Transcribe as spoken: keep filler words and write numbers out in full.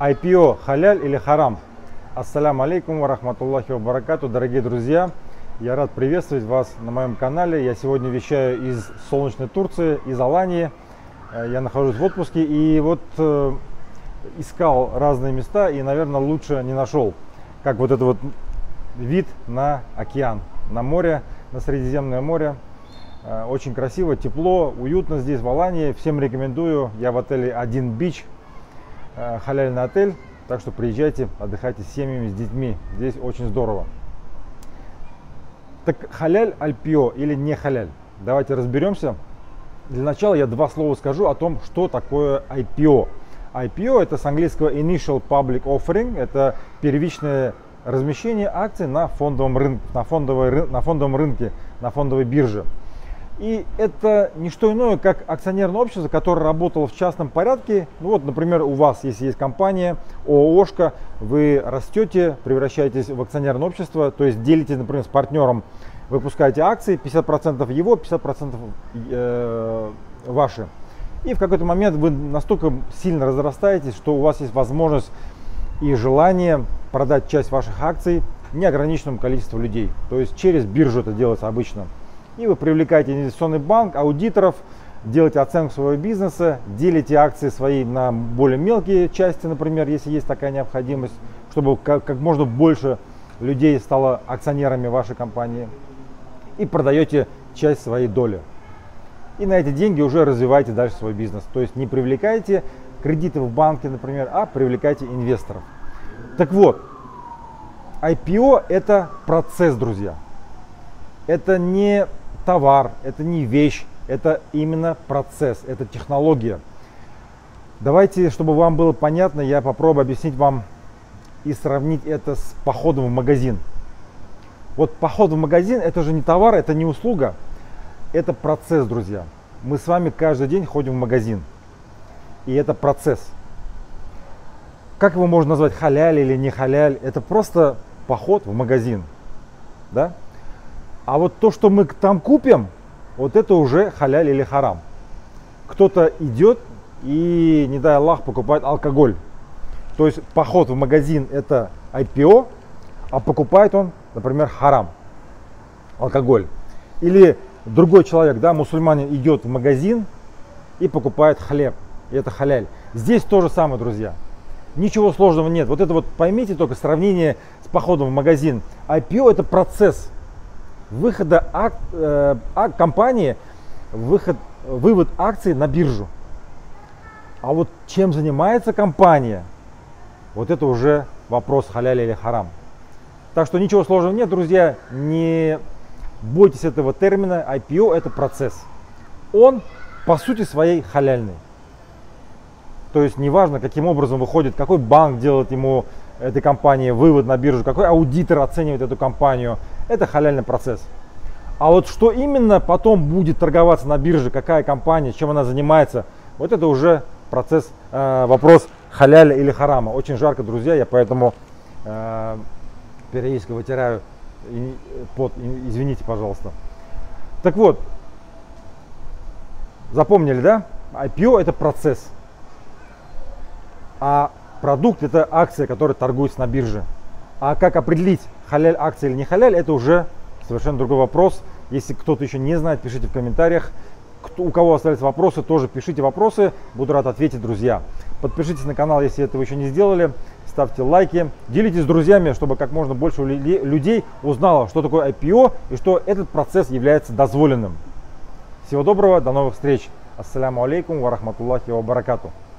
ай пи о халяль или харам? Ассаляму алейкум ва рахматуллахи ва баракату, дорогие друзья. Я рад приветствовать вас на моем канале. Я сегодня вещаю из солнечной Турции, из Алании. Я нахожусь в отпуске и вот э, искал разные места и, наверное, лучше не нашел. Как вот этот вот вид на океан, на море, на Средиземное море. Э, очень красиво, тепло, уютно здесь в Алании. Всем рекомендую. Я в отеле Один Бич, э, халяльный отель. Так что приезжайте, отдыхайте с семьями, с детьми. Здесь очень здорово. Так халяль ай пи о или не халяль? Давайте разберемся. Для начала я два слова скажу о том, что такое ай пи о. ай пи о это с английского Initial Public Offering. Это первичное размещение акций на фондовом рынке, на, фондовой, на фондовом рынке, на фондовой бирже. И это не что иное, как акционерное общество, которое работало в частном порядке. Ну вот, например, у вас, если есть компания ОООшка, вы растете, превращаетесь в акционерное общество, то есть делите, например, с партнером, выпускаете акции, пятьдесят процентов его, пятьдесят процентов э, ваши. И в какой-то момент вы настолько сильно разрастаетесь, что у вас есть возможность и желание продать часть ваших акций неограниченному количеству людей. То есть через биржу это делается обычно. И вы привлекаете инвестиционный банк, аудиторов, делаете оценку своего бизнеса, делите акции свои на более мелкие части, например, если есть такая необходимость, чтобы как, как можно больше людей стало акционерами вашей компании. И продаете часть своей доли. И на эти деньги уже развиваете дальше свой бизнес. То есть не привлекаете кредиты в банке, например, а привлекаете инвесторов. Так вот, ай пи о это процесс, друзья. Это не товар, это не вещь, это именно процесс, это технология. Давайте, чтобы вам было понятно, я попробую объяснить вам и сравнить это с походом в магазин. Вот поход в магазин это же не товар, это не услуга, это процесс, друзья. Мы с вами каждый день ходим в магазин, и это процесс. Как его можно назвать, халяль или не халяль? Это просто поход в магазин, да? А вот то, что мы там купим, вот это уже халяль или харам. Кто-то идет и, не дай Аллах, покупает алкоголь. То есть поход в магазин это ай пи о, а покупает он, например, харам, алкоголь. Или другой человек, да, мусульманин, идет в магазин и покупает хлеб, и это халяль. Здесь то же самое, друзья. Ничего сложного нет. Вот это вот поймите только сравнение с походом в магазин. ай пи о это процесс выхода ак, э, ак, компании, выход, вывод акций на биржу. А вот чем занимается компания, вот это уже вопрос халяль или харам. Так что ничего сложного нет, друзья, не бойтесь этого термина. ай пи о это процесс. Он по сути своей халяльный. То есть неважно, каким образом выходит, какой банк делает ему, этой компании, вывод на биржу, какой аудитор оценивает эту компанию. Это халяльный процесс. А вот что именно потом будет торговаться на бирже, какая компания, чем она занимается, вот это уже процесс, э, вопрос халяля или харама. Очень жарко, друзья, я поэтому э, периодически вытираю пот, извините, пожалуйста. Так вот, запомнили, да? ай пи о это процесс, а продукт это акция, которая торгуется на бирже. А как определить, халяль акция или не халяль, это уже совершенно другой вопрос. Если кто-то еще не знает, пишите в комментариях. Кто, у кого остались вопросы, тоже пишите вопросы. Буду рад ответить, друзья. Подпишитесь на канал, если этого еще не сделали. Ставьте лайки. Делитесь с друзьями, чтобы как можно больше людей узнало, что такое ай пи о и что этот процесс является дозволенным. Всего доброго, до новых встреч. Ассаляму алейкум ва рахматуллахи ва баракату.